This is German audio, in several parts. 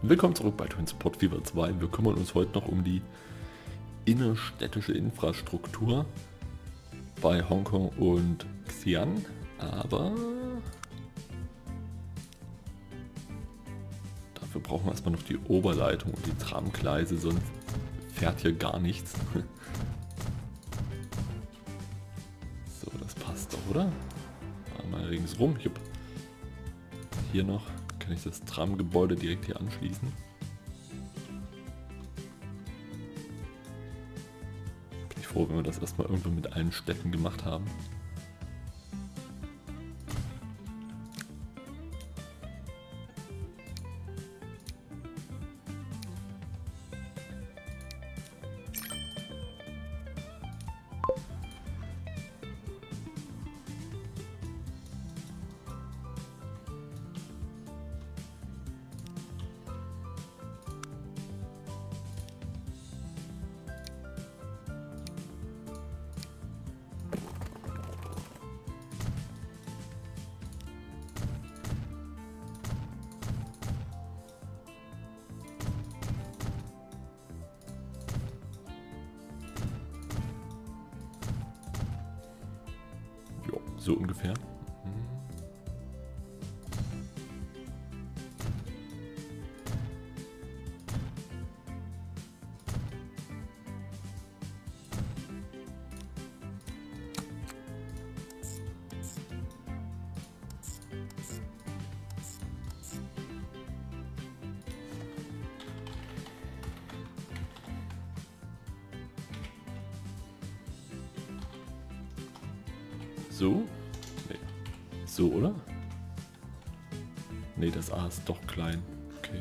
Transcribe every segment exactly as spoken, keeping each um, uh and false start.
Willkommen zurück bei Transport Fever zwei. Wir kümmern uns heute noch um die innerstädtische Infrastruktur bei Hongkong und Xi'an, aber dafür brauchen wir erstmal noch die Oberleitung und die Tramgleise, sonst fährt hier gar nichts. So, das passt doch, oder? Mal ringsrum. Jupp. Hier noch kann ich das Tramgebäude direkt hier anschließen. Bin ich froh, wenn wir das erstmal irgendwo mit allen Städten gemacht haben. So ungefähr. So? Nee. So, oder? Nee, das A ist doch klein. Okay.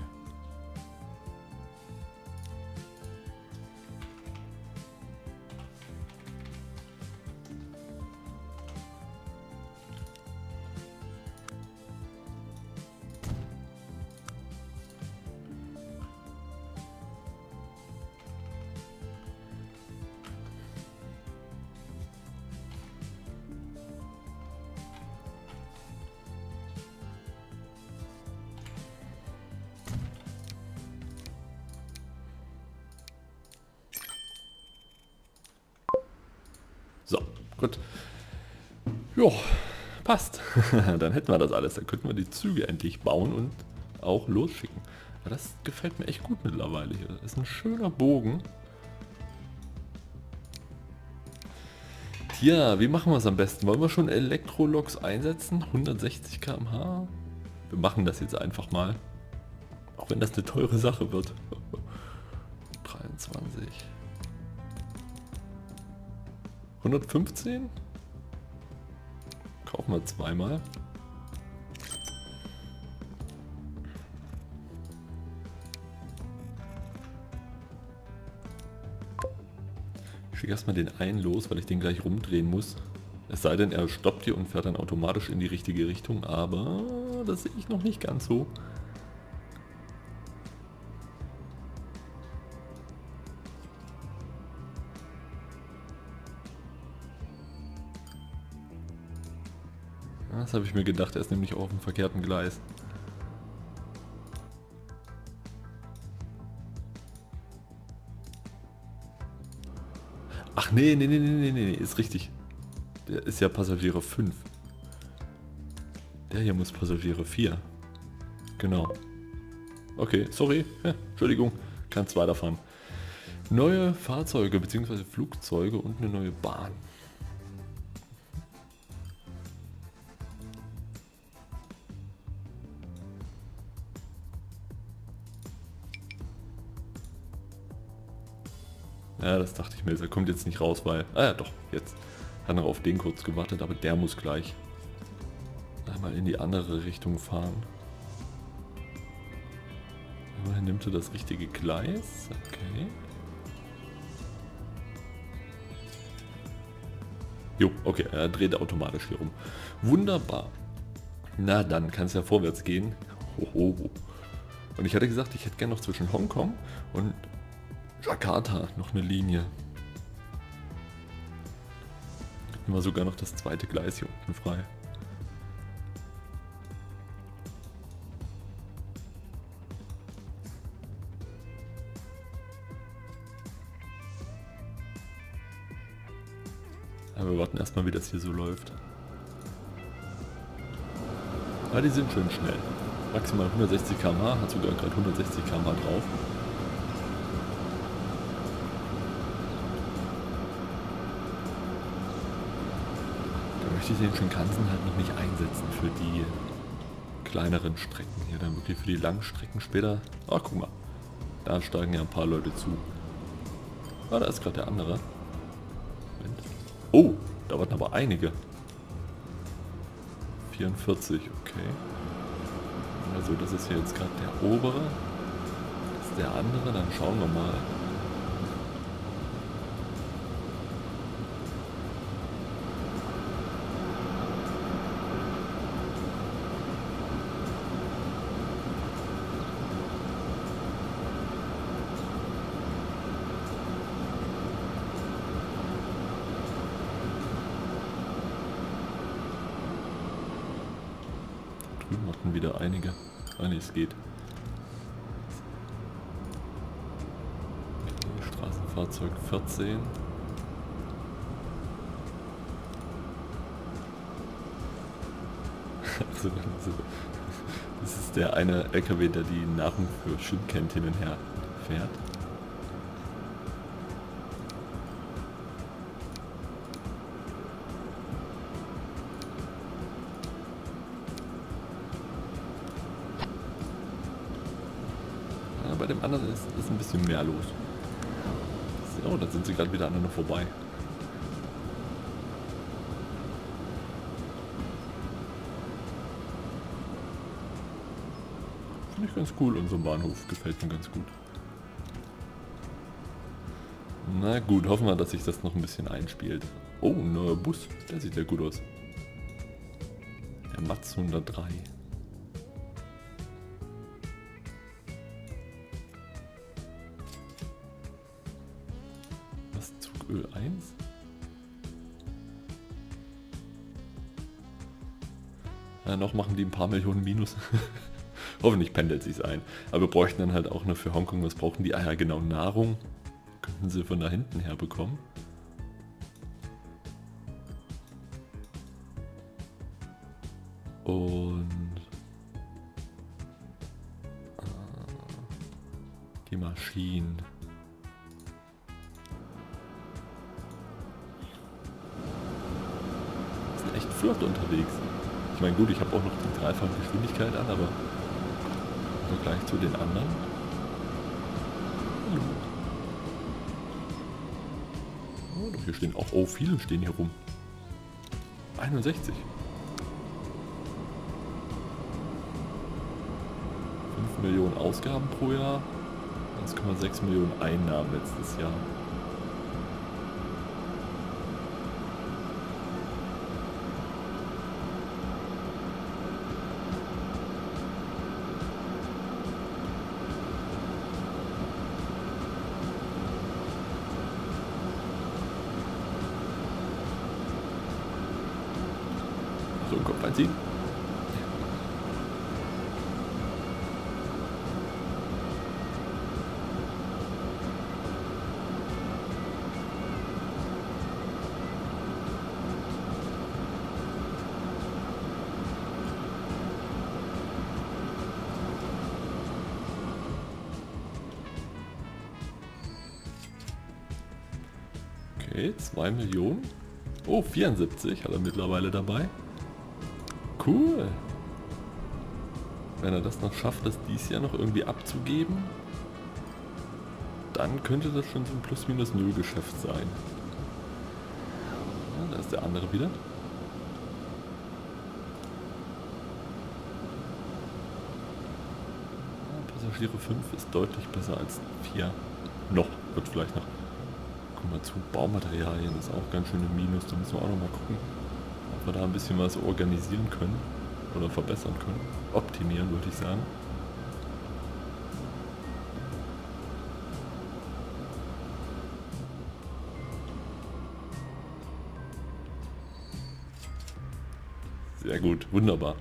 So, gut. Jo, passt. Dann hätten wir das alles. Dann könnten wir die Züge endlich bauen und auch losschicken. Ja, das gefällt mir echt gut mittlerweile hier. Das ist ein schöner Bogen. Tja, wie machen wir es am besten? Wollen wir schon Elektroloks einsetzen? hundertsechzig Kilometer pro Stunde? Wir machen das jetzt einfach mal. Auch wenn das eine teure Sache wird. dreiundzwanzig. hundertfünfzehn? Kaufen wir zweimal. Ich schicke erstmal den einen los, weil ich den gleich rumdrehen muss. Es sei denn, er stoppt hier und fährt dann automatisch in die richtige Richtung, aber das sehe ich noch nicht ganz so. Das habe ich mir gedacht, er ist nämlich auch auf dem verkehrten Gleis. Ach nee, nee, nee, nee, nee, nee, ist richtig. Der ist ja Passagiere fünf. Der hier muss Passagiere vier. Genau. Okay, sorry. Ja, Entschuldigung, kannst weiterfahren. Neue Fahrzeuge bzw. Flugzeuge und eine neue Bahn. Ja, das dachte ich mir, er kommt jetzt nicht raus, weil... Ah ja, doch, jetzt hat er auf den kurz gewartet, aber der muss gleich einmal in die andere Richtung fahren. Immerhin nimmt er das richtige Gleis. Okay. Jo, okay, er dreht automatisch hier rum. Wunderbar. Na, dann kann es ja vorwärts gehen. Hoho. Und ich hatte gesagt, ich hätte gerne noch zwischen Hongkong und Jakarta noch eine Linie. Hätten wir sogar noch das zweite Gleis hier unten frei. Aber wir warten erstmal, wie das hier so läuft. Ja, die sind schön schnell. Maximal hundertsechzig Kilometer pro Stunde, hat sogar gerade hundertsechzig Kilometer pro Stunde drauf. Da möchte ich den Shinkansen halt noch nicht einsetzen für die kleineren Strecken hier, dann wirklich für die langen Strecken später. Ach, guck mal, da steigen ja ein paar Leute zu. Ah, da ist gerade der andere. Moment. Oh, da waren aber einige. vierundvierzig, okay. Also das ist hier jetzt gerade der obere. Das ist der andere, dann schauen wir mal. Drüben hatten wieder einige. Ah ne, es geht. Okay, Straßenfahrzeug vierzehn. Also, das ist der eine L K W, der die Nahrung für Shinken hin und her fährt. Bei dem anderen ist, ist ein bisschen mehr los. So, da sind sie gerade wieder aneinander vorbei. Finde ich ganz cool, unser Bahnhof gefällt mir ganz gut. Na gut, hoffen wir, dass sich das noch ein bisschen einspielt. Oh, ein neuer Bus, der sieht ja gut aus. Der Matz hundertdrei. Öl eins. Ja, noch machen die ein paar Millionen Minus. Hoffentlich pendelt sich's ein. Aber wir bräuchten dann halt auch nur für Hongkong, was brauchen die? Ah ja, genau, Nahrung. Könnten sie von da hinten her bekommen. Und die Maschinen. Echt flott unterwegs. Ich meine, gut, ich habe auch noch die dreifache Geschwindigkeit an, aber im Vergleich zu den anderen. Hallo. Oh, hier stehen auch, oh, viele stehen hier rum. einundsechzig. fünf Millionen Ausgaben pro Jahr. eins Komma sechs Millionen Einnahmen letztes Jahr. So, Kopf einziehen. Okay, zwei Millionen. Oh, vierundsiebzig hat er mittlerweile dabei. Cool. Wenn er das noch schafft, das dies Jahr noch irgendwie abzugeben, dann könnte das schon so ein Plus-Minus-Null-Geschäft sein. Ja, da ist der andere wieder. Ja, Passagiere fünf ist deutlich besser als vier. Noch, wird vielleicht noch. Guck mal zu, Baumaterialien ist auch ganz schön im Minus, da müssen wir auch noch mal gucken, ob wir da ein bisschen was organisieren können oder verbessern können. Optimieren, würde ich sagen. Sehr gut, wunderbar.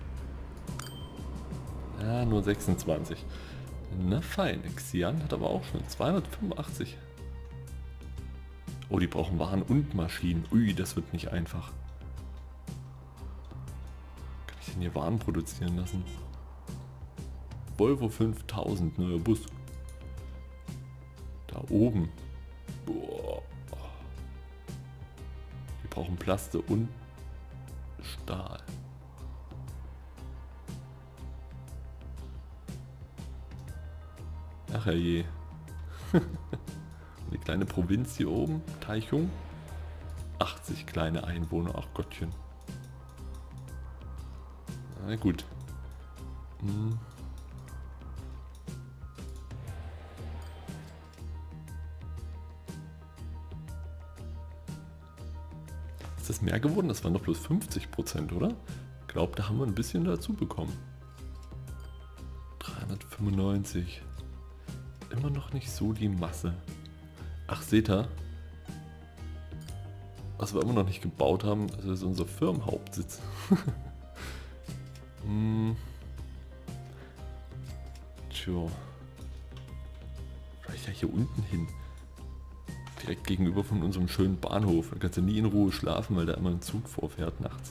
Ja, nur sechsundzwanzig. Na fein, Xian hat aber auch schon zweihundertfünfundachtzig. Oh, die brauchen Waren und Maschinen. Ui, das wird nicht einfach. Kann ich denn hier Waren produzieren lassen? Volvo fünftausend, neuer Bus. Da oben. Boah. Wir brauchen Plaste und Stahl. Ach je. Die kleine Provinz hier oben, Taichung. achtzig kleine Einwohner, ach Gottchen. Na gut. Hm. Ist das mehr geworden? Das waren doch bloß fünfzig Prozent, oder? Ich glaube, da haben wir ein bisschen dazu bekommen. dreihundertfünfundneunzig. Immer noch nicht so die Masse. Ach, seht ihr? Was wir immer noch nicht gebaut haben, das ist unser Firmenhauptsitz. hm. Tja. Vielleicht ja hier unten hin. Direkt gegenüber von unserem schönen Bahnhof. Da kannst du nie in Ruhe schlafen, weil da immer ein Zug vorfährt nachts.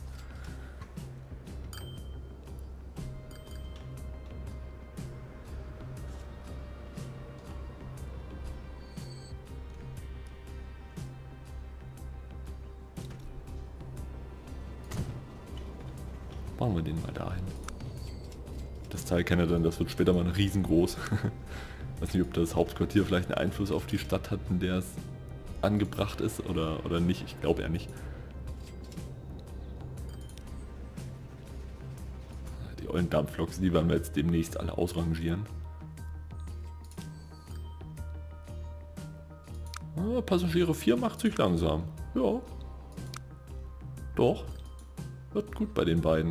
Machen wir den mal dahin. Das Teil kann ja dann, das wird später mal riesengroß. Weiß nicht, ob das Hauptquartier vielleicht einen Einfluss auf die Stadt hat, in der es angebracht ist oder, oder nicht. Ich glaube eher nicht. Die ollen Dampfloks, die werden wir jetzt demnächst alle ausrangieren. Ah, Passagiere vier macht sich langsam. Ja. Doch. Wird gut bei den beiden.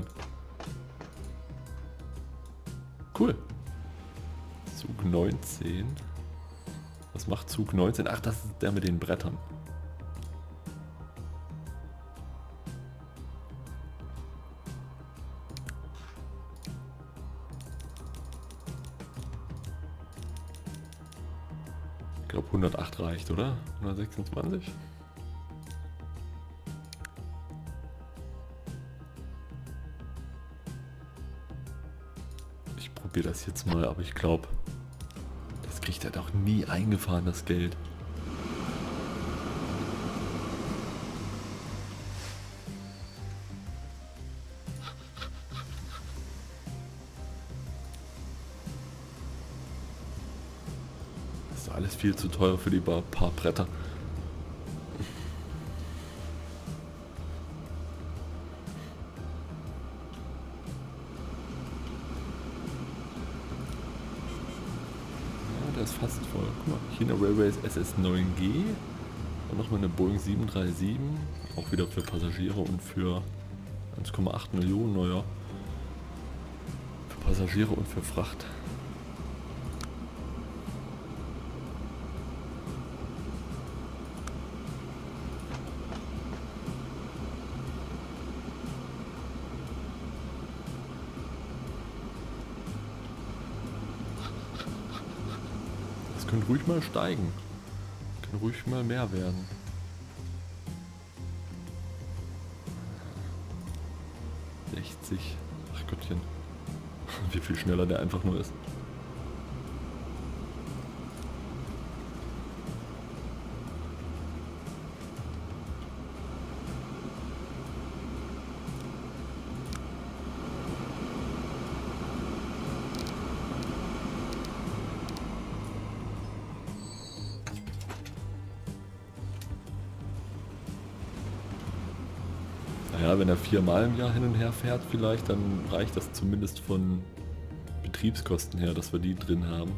Cool. Zug neunzehn. Was macht Zug neunzehn? Ach, das ist der mit den Brettern. Ich glaube hundertacht reicht, oder? hundertsechsundzwanzig? Ich probiere das jetzt mal, aber ich glaube, das kriegt er doch nie eingefahren, das Geld. Das ist alles viel zu teuer für die paar Bretter. Ist fast voll. Guck mal, China Railways S S neun G und nochmal eine Boeing sieben drei sieben, auch wieder für Passagiere und für eins Komma acht Millionen, naja, für Passagiere und für Fracht. Könnte ruhig mal steigen. Kann ruhig mal mehr werden. sechzig. Ach Gottchen. Wie viel schneller der einfach nur ist. Naja, wenn er viermal im Jahr hin und her fährt vielleicht, dann reicht das zumindest von Betriebskosten her, dass wir die drin haben.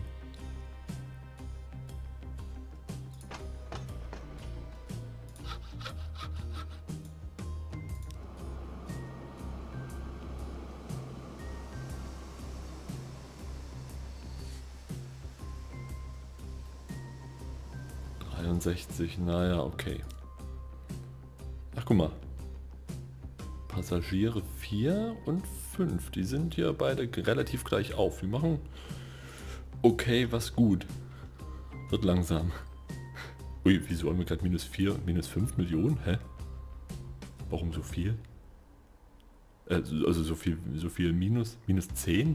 dreiundsechzig, naja, okay. Ach, guck mal. Passagiere vier und fünf, die sind hier beide relativ gleich auf. Wir machen okay, was gut. Wird langsam. Ui, wieso haben wir gerade minus vier, minus fünf Millionen? Hä? Warum so viel? Äh, also so viel, so viel minus, minus zehn?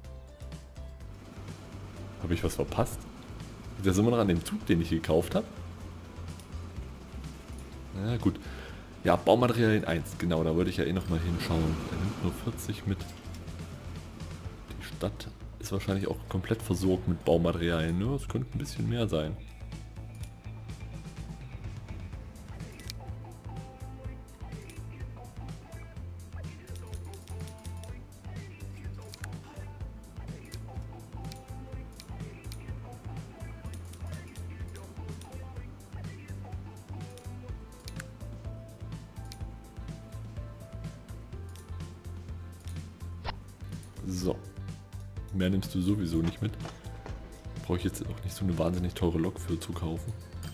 Habe ich was verpasst? Da sind wir noch an dem Zug, den ich gekauft habe. Na gut. Ja, Baumaterialien eins, genau, da wollte ich ja eh nochmal hinschauen. Er nimmt nur vierzig mit. Die Stadt ist wahrscheinlich auch komplett versorgt mit Baumaterialien, ne? Es könnte ein bisschen mehr sein. So. Mehr nimmst du sowieso nicht mit. Brauche ich jetzt auch nicht so eine wahnsinnig teure Lok für zu kaufen.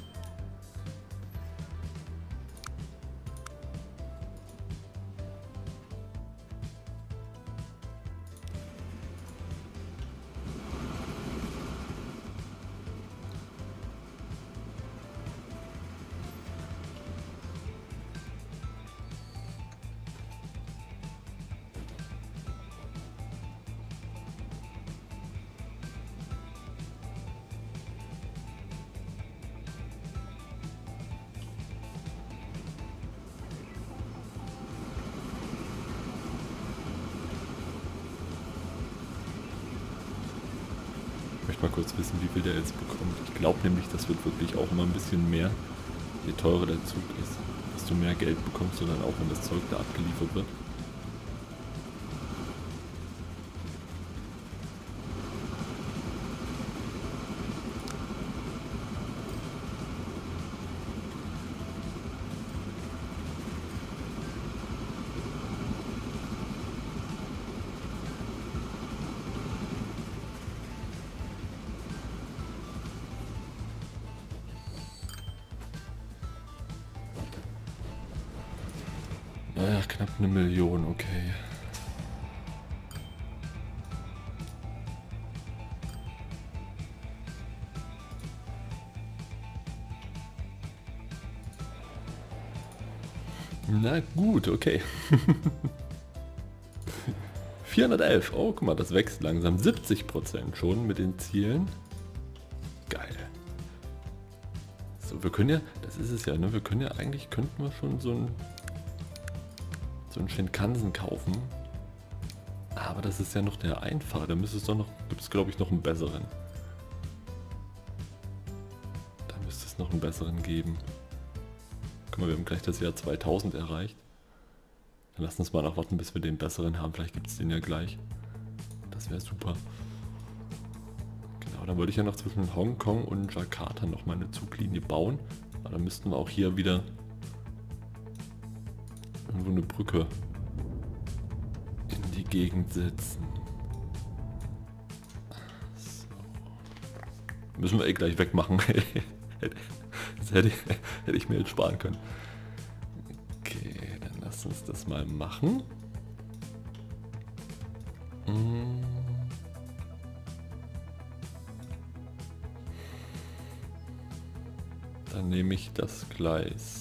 Ich möchte mal kurz wissen, wie viel der jetzt bekommt. Ich glaube nämlich, das wird wirklich auch immer ein bisschen mehr, je teurer der Zug ist, desto mehr Geld bekommst du dann auch, wenn das Zeug da abgeliefert wird. Naja, knapp eine Million, okay. Na gut, okay. vierhundertelf, oh guck mal, das wächst langsam. siebzig Prozent schon mit den Zielen. Geil. So, wir können ja, das ist es ja, ne? Wir können ja eigentlich, könnten wir schon so ein so einen Shinkansen kaufen. Aber das ist ja noch der einfache. Da müsste es doch noch, gibt es glaube ich noch einen besseren. Da müsste es noch einen besseren geben. Guck mal, wir haben gleich das Jahr zweitausend erreicht. Dann lass uns mal noch warten, bis wir den besseren haben. Vielleicht gibt es den ja gleich. Das wäre super. Genau, dann wollte ich ja noch zwischen Hongkong und Jakarta noch mal eine Zuglinie bauen. Aber dann müssten wir auch hier wieder irgendwo eine Brücke in die Gegend setzen. So. Müssen wir eh gleich wegmachen. Das hätte ich, hätte ich mir jetzt sparen können. Okay, dann lass uns das mal machen. Dann nehme ich das Gleis.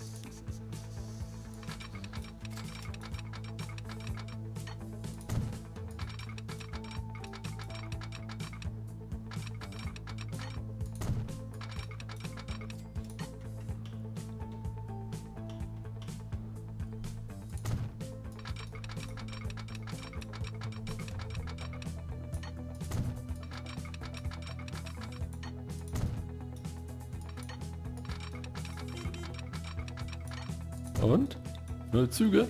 Und? Neue Züge?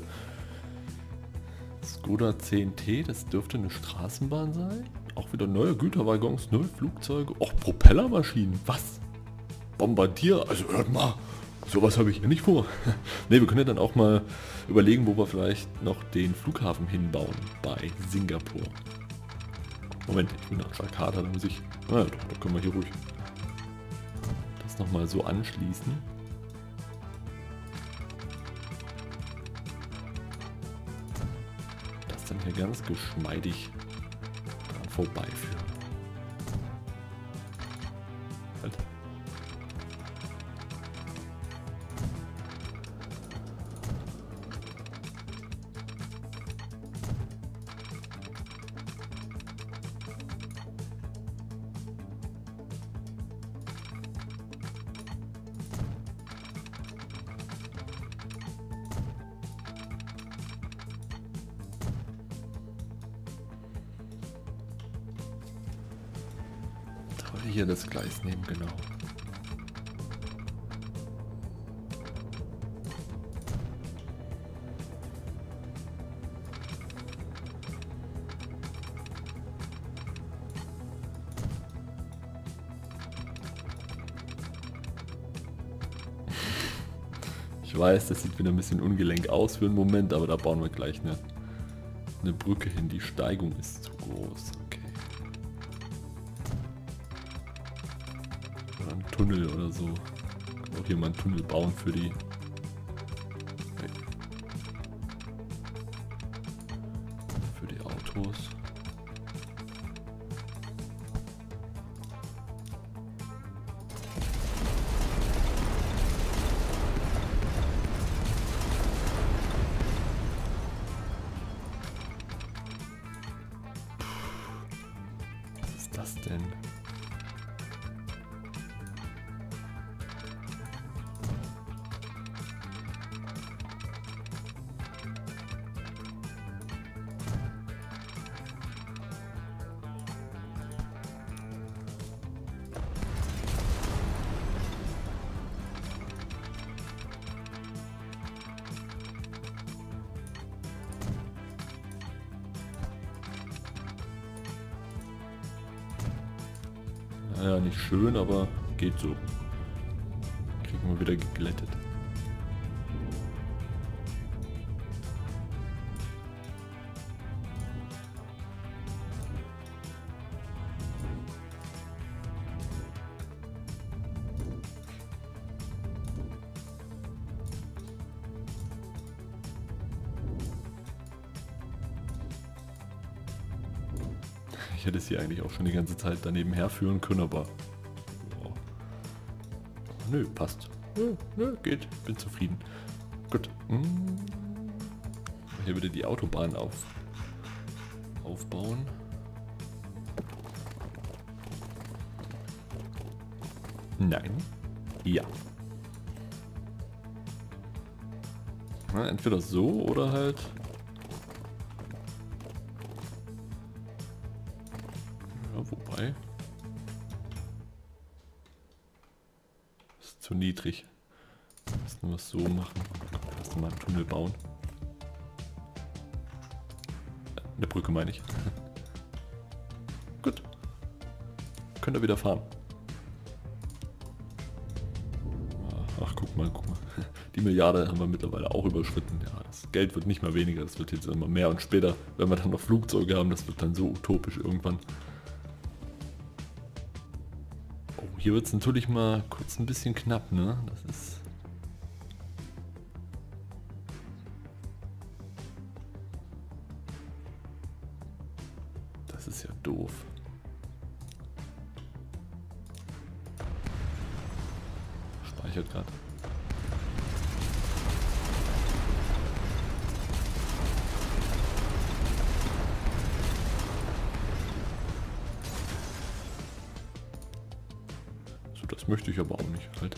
Skoda zehn T, das dürfte eine Straßenbahn sein. Auch wieder neue Güterwaggons, neue Flugzeuge. Och, Propellermaschinen. Was? Bombardier? Also hört mal, sowas habe ich hier nicht vor. Ne, wir können ja dann auch mal überlegen, wo wir vielleicht noch den Flughafen hinbauen bei Singapur. Moment, ich bin nach Jakarta, da muss ich... Ah, doch, da können wir hier ruhig das nochmal so anschließen. Das dann hier ganz geschmeidig dran vorbeiführen. Halt. hier das Gleis nehmen, genau. Ich weiß, das sieht wieder ein bisschen ungelenk aus für einen Moment, aber da bauen wir gleich eine, eine Brücke hin. Die Steigung ist zu groß. Okay. Oder ein Tunnel oder so. Ich kann auch hier mal einen Tunnel bauen für die... für die Autos. Was denn? Ja, nicht schön, aber geht so. Kriegen wir wieder geglättet. Ich hätte es hier eigentlich auch schon die ganze Zeit daneben herführen können, aber... Oh. Nö, passt. Nö, nö, geht. Bin zufrieden. Gut. Hier wieder die Autobahn auf, aufbauen. Nein. Ja. Na, entweder so oder halt... Wobei. Ist zu niedrig. Müssen wir es so machen. Erst mal einen Tunnel bauen. Eine Brücke meine ich. Gut. Könnt ihr wieder fahren. Ach, guck mal, guck mal. Die Milliarde haben wir mittlerweile auch überschritten. Ja, das Geld wird nicht mehr weniger, das wird jetzt immer mehr. Und später, wenn wir dann noch Flugzeuge haben, das wird dann so utopisch irgendwann. Hier wird es natürlich mal kurz ein bisschen knapp, ne? Das ist... Das ist ja doof. Speichert gerade. Das möchte ich aber auch nicht, halt.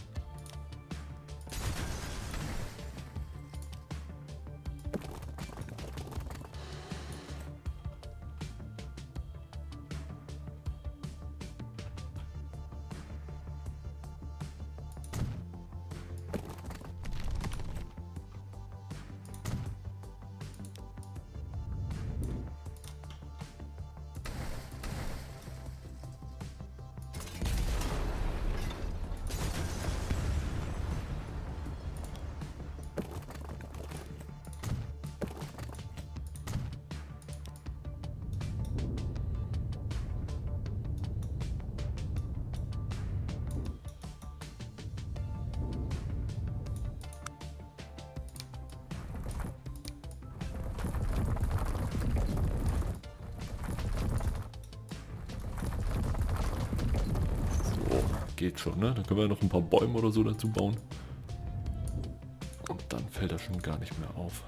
Geht schon, ne? Dann können wir noch ein paar Bäume oder so dazu bauen. Und dann fällt er schon gar nicht mehr auf.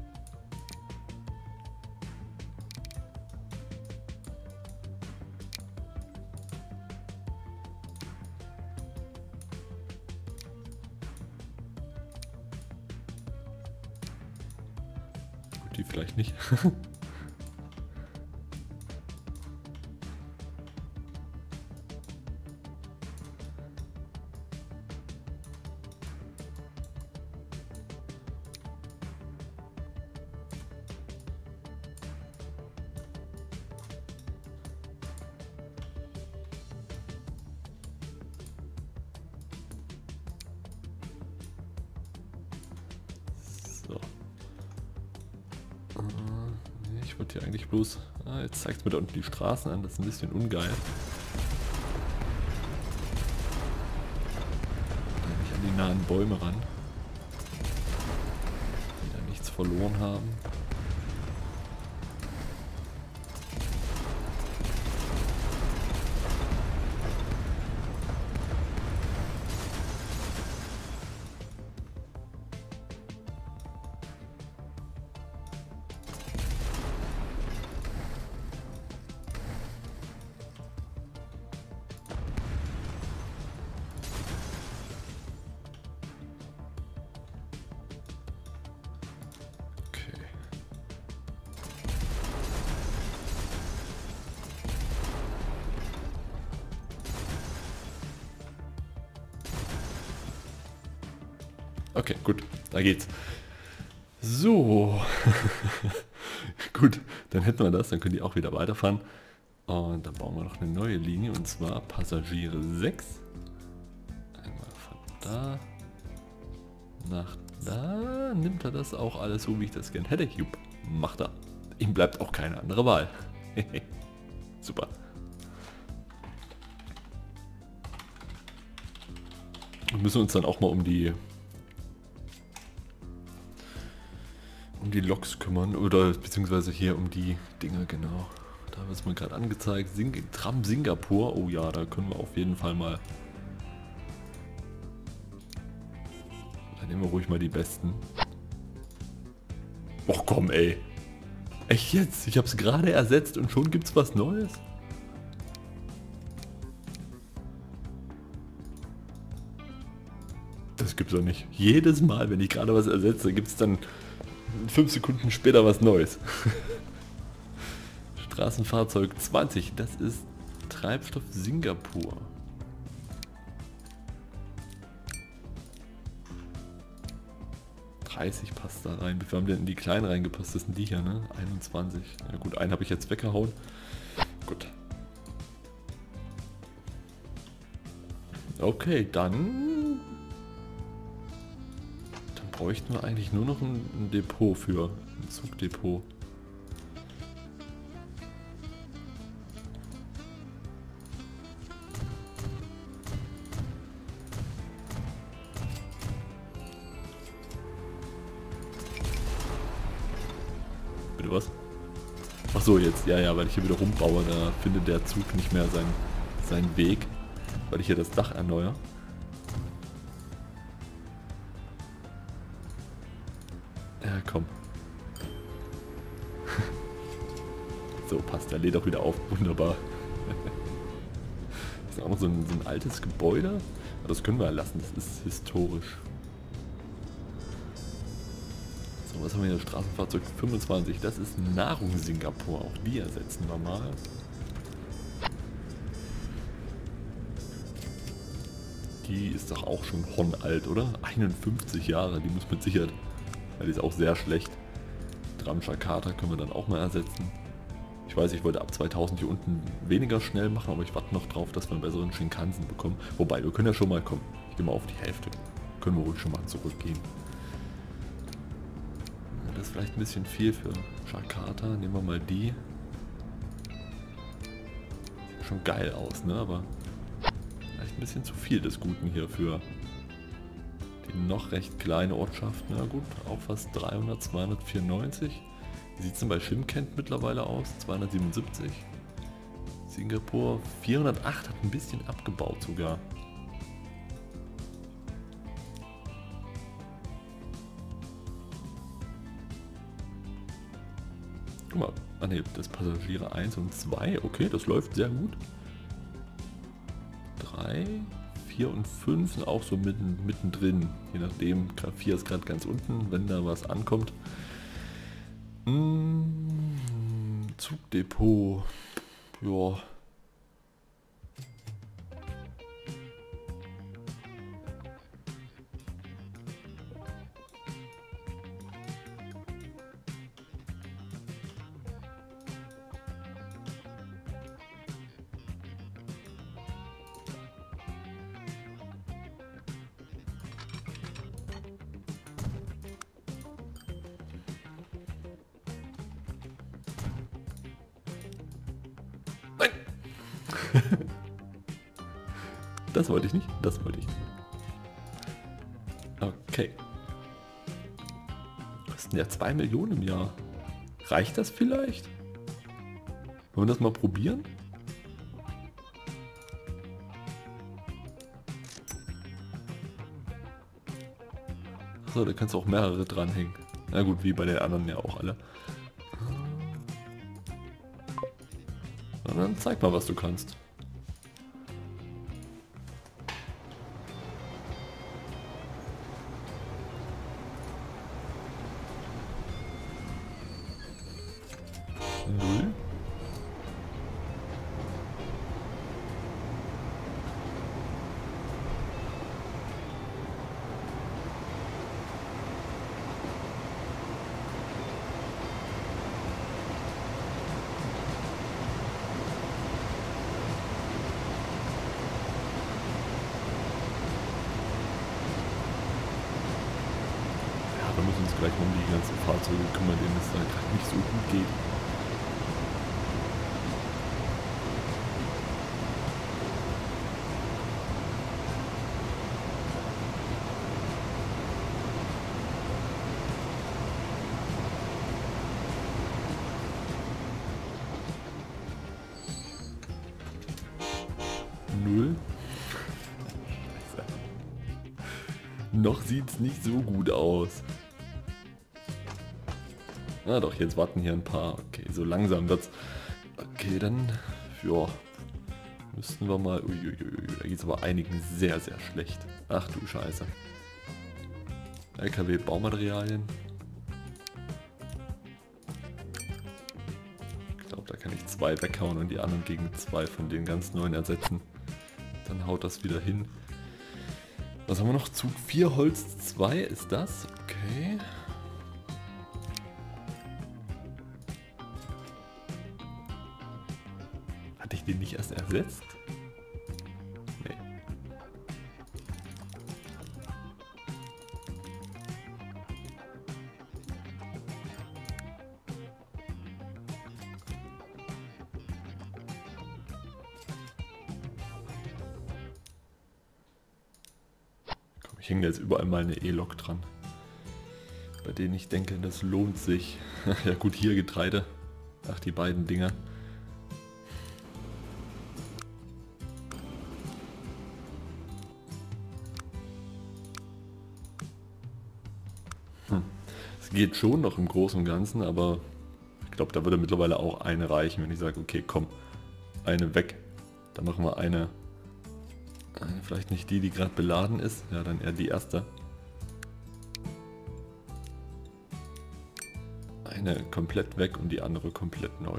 Gut, die vielleicht nicht. So. Ich wollte hier eigentlich bloß... Ah, jetzt zeigt es mir da unten die Straßen an, das ist ein bisschen ungeil. Da nicht an die nahen Bäume ran. Die da nichts verloren haben. Okay, gut, da geht's. So. Gut, dann hätten wir das, dann können die auch wieder weiterfahren. Und dann bauen wir noch eine neue Linie, und zwar Passagiere sechs. Einmal von da nach da. Nimmt er das auch alles so, wie ich das gern hätte? Jupp, macht er. Ihm bleibt auch keine andere Wahl. Super. Wir müssen uns dann auch mal um die um die Loks kümmern, oder beziehungsweise hier um die Dinger, genau. Da wird es mir gerade angezeigt. Sing Tram Singapur. Oh ja, da können wir auf jeden Fall mal. Dann nehmen wir ruhig mal die besten. Och komm, ey. Echt jetzt? Ich habe es gerade ersetzt und schon gibt's was Neues? Das gibt's doch nicht. Jedes Mal, wenn ich gerade was ersetze, gibt es dann fünf Sekunden später was Neues. Straßenfahrzeug zwanzig, das ist Treibstoff Singapur. dreißig passt da rein. Wir haben denn in die kleinen reingepasst? Das sind die hier, ne? einundzwanzig. Ja gut, einen habe ich jetzt weggehauen. Gut. Okay, dann... Dann bräuchten wir eigentlich nur noch ein, ein Depot für. Ein Zugdepot. Bitte was? Ach so, jetzt. Ja, ja, weil ich hier wieder rumbaue, da findet der Zug nicht mehr seinen, seinen Weg. Weil ich hier das Dach erneuere. Ja, komm. So, passt. Der lädt auch wieder auf. Wunderbar. Das ist auch noch so ein, so ein altes Gebäude. Das können wir lassen. Das ist historisch. So, was haben wir hier? Straßenfahrzeug fünfundzwanzig. Das ist Nahrung Singapur. Auch die ersetzen wir mal. Die ist doch auch schon hornalt, oder? einundfünfzig Jahre. Die muss mit Sicherheit... Ja, die ist auch sehr schlecht. Tram Jakarta können wir dann auch mal ersetzen. Ich weiß, ich wollte ab zweitausend hier unten weniger schnell machen, aber ich warte noch drauf, dass wir einen besseren Shinkansen bekommen. Wobei, wir können ja schon mal kommen. Ich gehe mal auf die Hälfte. Können wir ruhig schon mal zurückgehen. Ja, das ist vielleicht ein bisschen viel für Jakarta. Nehmen wir mal die. Sieht schon geil aus, ne? Aber vielleicht ein bisschen zu viel des Guten hier für die noch recht kleine Ortschaft. Na gut, auch fast dreihundert, zweihundertvierundneunzig. Wie sieht es denn bei Shymkent mittlerweile aus? zweihundertsiebenundsiebzig. Singapur vierhundertacht, hat ein bisschen abgebaut sogar. Guck mal, ah ne, das Passagiere eins und zwei, okay, das läuft sehr gut. drei, vier und fünf sind auch so mitten, mittendrin, je nachdem, vier ist gerade ganz unten, wenn da was ankommt. Hm, Zugdepot, ja. Das wollte ich nicht, das wollte ich nicht. Okay. Kosten ja zwei Millionen im Jahr. Reicht das vielleicht? Wollen wir das mal probieren? Achso, da kannst du auch mehrere dranhängen. Na gut, wie bei den anderen ja auch alle. Na, dann zeig mal, was du kannst. Null. Wir müssen uns gleich mal um die ganzen Fahrzeuge kümmern, denen es da gerade nicht so gut geht. Null. Scheiße. Noch sieht's nicht so gut aus. Na doch, jetzt warten hier ein paar. Okay, so langsam wird's. Okay, dann, ja, müssten wir mal. Uiuiui, da geht's aber einigen sehr, sehr schlecht. Ach du Scheiße. L K W Baumaterialien. Ich glaube, da kann ich zwei weghauen und die anderen gegen zwei von den ganz neuen ersetzen. Dann haut das wieder hin. Was haben wir noch? Zug vier, Holz zwei ist das? Okay. Hatte ich den nicht erst ersetzt? Nee. Komm, ich hänge jetzt überall mal eine E-Lok dran. Bei denen ich denke, das lohnt sich. Ja gut, hier Getreide. Ach, die beiden Dinger. Es geht schon noch im Großen und Ganzen, aber ich glaube, da würde mittlerweile auch eine reichen, wenn ich sage, okay, komm, eine weg. Dann machen wir eine, eine vielleicht nicht die, die gerade beladen ist, ja, dann eher die erste. Eine komplett weg und die andere komplett neu.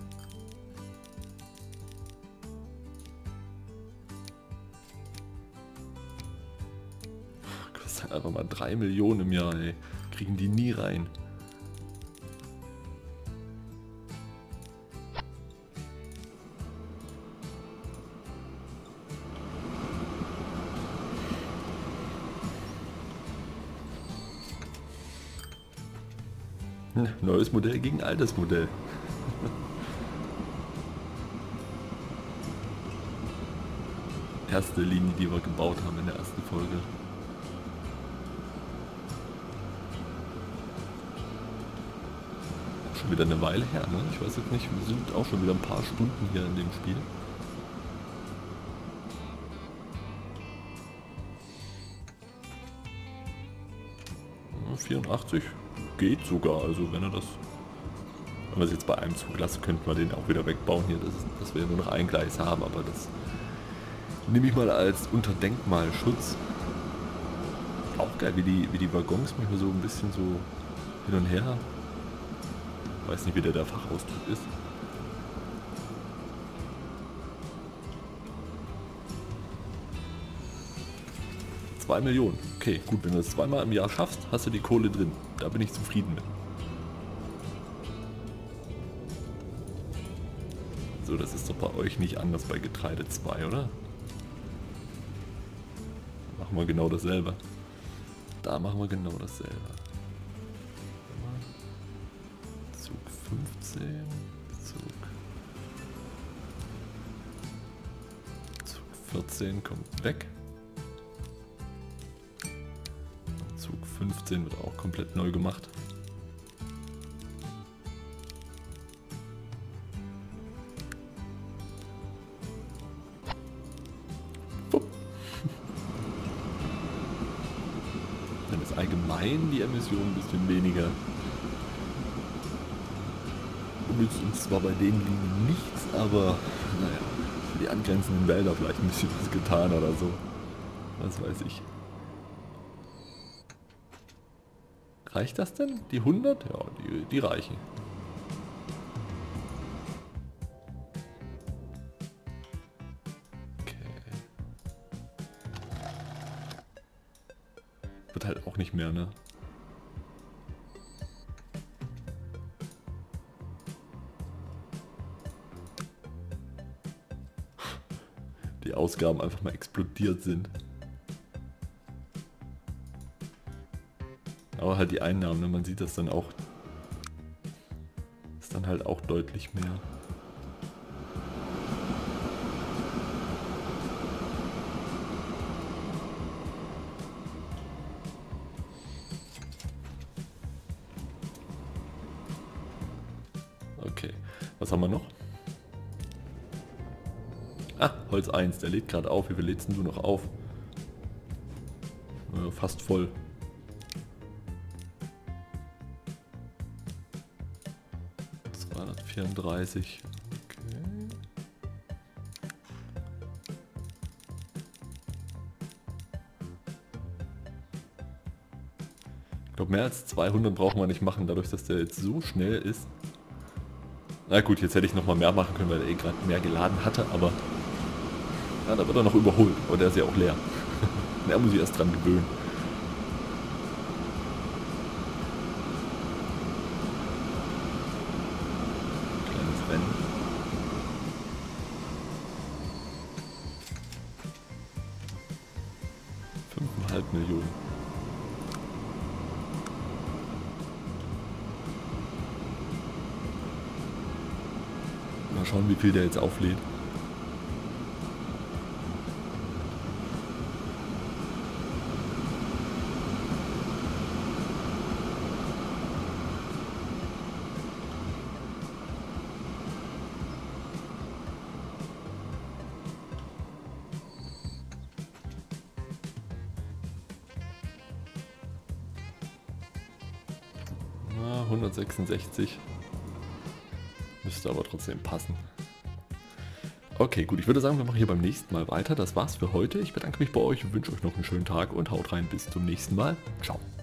Kostet einfach mal drei Millionen im Jahr, ey. Kriegen die nie rein. Neues Modell gegen altes Modell. Erste Linie, die wir gebaut haben in der ersten Folge. Schon wieder eine Weile her, ne? Ich weiß jetzt nicht, wir sind auch schon wieder ein paar Stunden hier in dem Spiel. vierundachtzig geht sogar, also wenn er das... Wenn wir es jetzt bei einem Zug lassen, könnten wir den auch wieder wegbauen hier, das ist, dass wir nur noch ein Gleis haben, aber das nehme ich mal als unter Denkmalschutz. Auch geil, wie die, wie die Waggons manchmal so ein bisschen so hin und her. Ich weiß nicht, wie der, der Fachausdruck ist. zwei Millionen. Okay, gut, wenn du es zweimal im Jahr schaffst, hast du die Kohle drin. Da bin ich zufrieden mit. So, das ist doch bei euch nicht anders bei Getreide zwei, oder? Machen wir genau dasselbe. Da machen wir genau dasselbe. Zug fünfzehn. Zug. vierzehn kommt weg. Zug fünfzehn wird auch komplett neu gemacht. Dann ist allgemein die Emission ein bisschen weniger. Nützt uns zwar bei den Linien nichts, aber naja, für die angrenzenden Wälder vielleicht ein bisschen was getan oder so. Was weiß ich. Reicht das denn? Die hundert? Ja, die, die reichen. Okay. Wird halt auch nicht mehr, ne? Die Ausgaben einfach mal explodiert sind. Aber halt die Einnahmen, ne? Man sieht das dann auch. Ist dann halt auch deutlich mehr. Okay, was haben wir noch? Ah, Holz eins, der lädt gerade auf. Wie viel lädst du noch auf? Äh, fast voll. zweihundertvierunddreißig. Okay. Ich glaube, mehr als zweihundert brauchen wir nicht machen, dadurch, dass der jetzt so schnell ist. Na gut, jetzt hätte ich noch mal mehr machen können, weil er eh gerade mehr geladen hatte, aber ja, da wird er noch überholt. Aber der ist ja auch leer. Der muss ich erst dran gewöhnen. Kleines Rennen. fünfeinhalb Millionen. Mal schauen, wie viel der jetzt auflädt. hundertsechsundsechzig. Müsste aber trotzdem passen. Okay, gut, ich würde sagen, wir machen hier beim nächsten Mal weiter. Das war's für heute. Ich bedanke mich bei euch und wünsche euch noch einen schönen Tag und haut rein. Bis zum nächsten Mal. Ciao.